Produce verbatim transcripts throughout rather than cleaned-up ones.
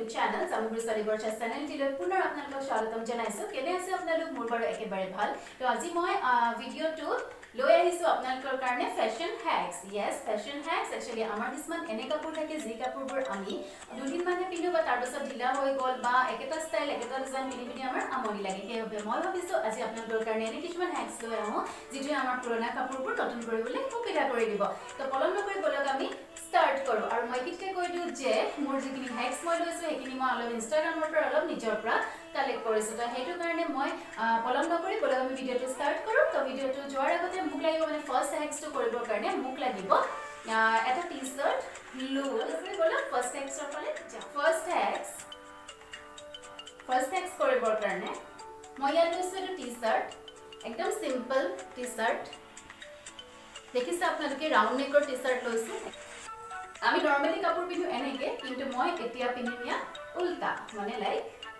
Channel सामुग्री सालिबर channel টিলৈ পুনৰ আপোনালোকক স্বাগতম জনাইছো কেনে আছে আপোনালোক মোৰ বাৰু একেবাৰে ভাল তো আজি মই ভিডিওটো লৈ আহিছো আপোনালোকৰ কাৰণে fashion hacks yes fashion hacks actually আমাৰ কিছুমান এনে কাপোৰ থাকে যি কাপোৰবোৰ আমি দুদিন মানে পিন্ধো বা তাৰ পাছত ঢিলা হৈ গল বা একেটা ষ্টাইল একেটা ডিজাইন পিন্ধি পিন্ধি আমাৰ আমনি লাগে সেইবাবে মই ভাবিছো আজি আপোনালোকৰ কাৰণে এনে কিছুমান হ্যাক্স লৈ আহো যিটো আমাৰ পুৰণা কাপোৰবোৰ নতুন কৰিবলৈ সুবিধা কৰি দিব তো পলম নকৰি বলক আমি स्टार्ट करो और मैं कितके কৈ দিও যে মোৰ যিখিনি হ্যাক্স মই লৈছো এখিনি মই অলপ ইনষ্টাগ্ৰামৰ পৰা অলপ নিজৰ পৰা কালেক্ট কৰিছো তো হেতু কাৰণে মই পলম নকৰি বলক আমি ভিডিওটো স্টার্ট কৰো তো ভিডিওটো যোৱাৰ আগতে মোক লাগিব মানে ফাৰ্স্ট হ্যাক্সটো কৰিবৰ কাৰণে মোক লাগিব এটা টি-শাৰ্ট লুজ কৰি বলক ফাৰ্স্ট হ্যাক্সৰ ফালে যা ফাৰ্স্ট হ্যাক্স ফাৰ্স্ট হ্যাক্স কৰিবৰ কাৰণে মই ইয়াত লৈছো এটা টি-শাৰ্ট একদম সিম্পল টি-শাৰ্ট দেখিছে আপোনালোকে ৰাউন্ড নেকৰ টি-শাৰ্ট লৈছো আমি নরমালি কাপড় পিন্ধু এনেকে কিন্তু মই এতিয়া পিন্ধিয়া উল্টা মানে লাইক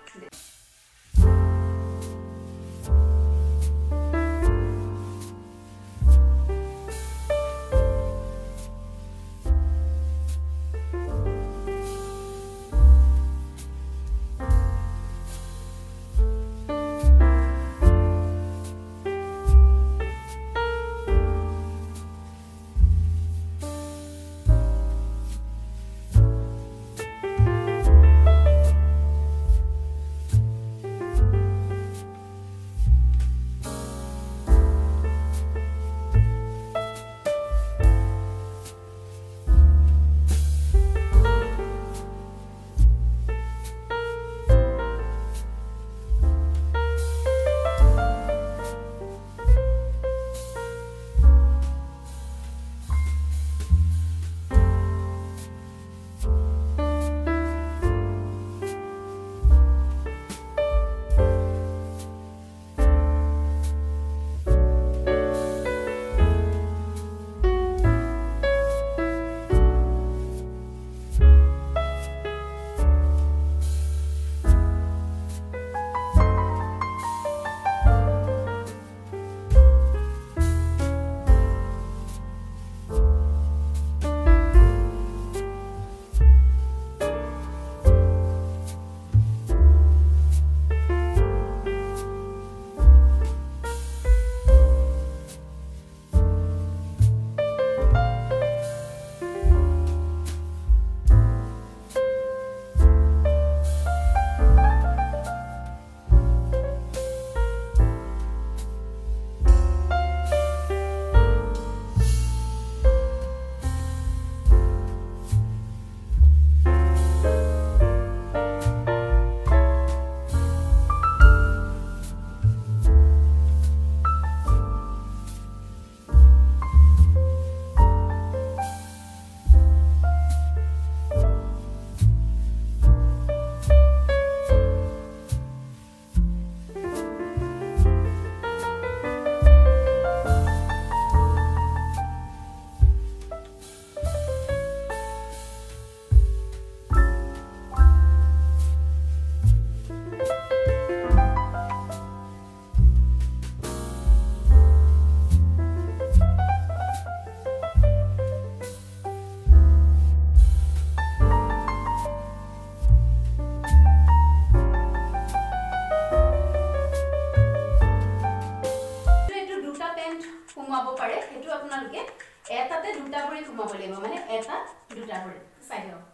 ঘুমাব পাৰে হেতু আপোনালোকে এটাতে দুটা ভৰি ঘুমাব লাগিব মানে এটা দুটা ভৰি সাইড হও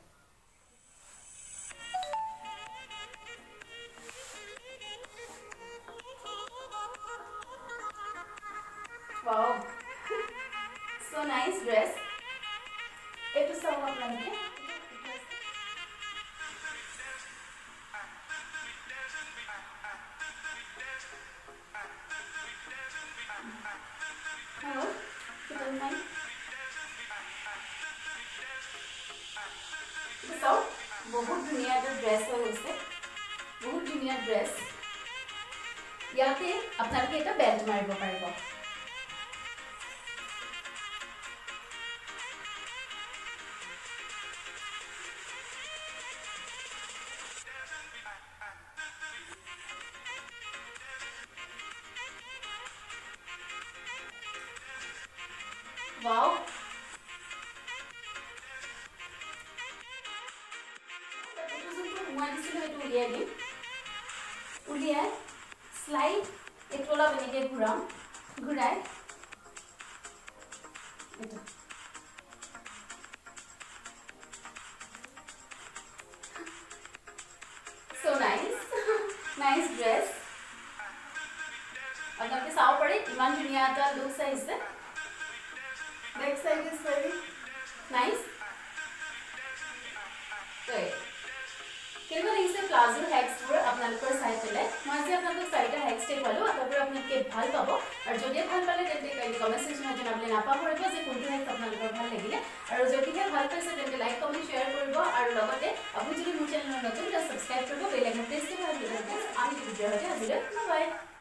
वाओ सो नाइस ड्रेस एटु सब আপোনালোকে Hello, good morning. So, बहुत धुनिया जो ड्रेस है उसे, बहुत धुनिया ड्रेस. यहाँ पे अपना के एक बेल्ट मारना पड़ेगा. Wow. আছিলো এইটো উলিয়াই দিম উলিয়াই স্লাইড এইটো অলপ এনেকৈ ঘূৰাম ঘূৰাই এইটো so nice nice dress আপোনালোকে চাব পাৰে ইমান ধুনীয়া এটা লুকছ আহিছে back side is very nice right কেনেকুৱা লাগিছে প্লাজো হেক্সবোৰ আপোনালোকৰ চাই পেলাই মই আজি আপোনালোকক চাৰিটা হেক্স দেখুৱালোঁ আশাকৰোঁ আপোনালোকে ভাল পাব আৰু যদি ভাল পালে তেন্তে কমেণ্ট ছেকশ্যনত জনাবলৈ নাপাহৰিব যে কোনটো হেক্স আপোনালোকৰ ভাল লাগিলে আৰু যদিহে ভাল পাইছে তেন্তে লাইক কমেণ্ট শ্বেয়াৰ কৰিব আৰু লগতে আপুনি যদি মোৰ চেনেলত নতুন ছাবস্ক্ৰাইব কৰিব বেল আইকন প্ৰেছ কৰিব আৰু আমি ভিডিঅ' সৈতে আজিলৈ বাই